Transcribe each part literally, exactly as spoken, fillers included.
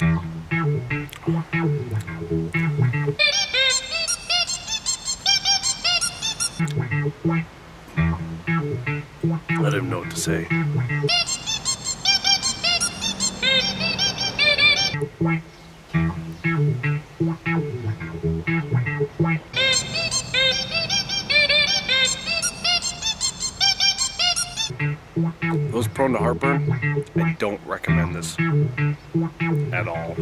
Let him know what to say. Those prone to heartburn, I don't recommend this at all.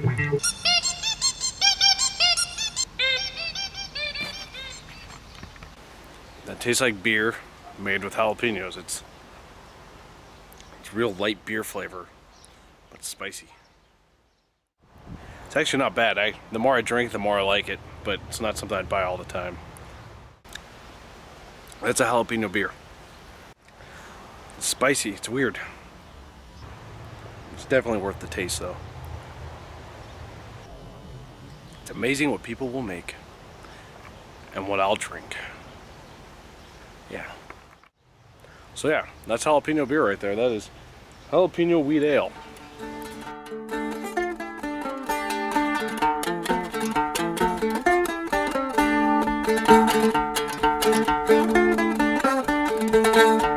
That tastes like beer made with jalapenos. It's it's real light beer flavor, but spicy. It's actually not bad. I the more I drink, the more I like it, but it's not something I'd buy all the time. That's a jalapeno beer. It's spicy, it's weird. It's definitely worth the taste though. It's amazing what people will make and what I'll drink. Yeah. So yeah, that's jalapeno beer right there. That is jalapeno wheat ale. Thank you.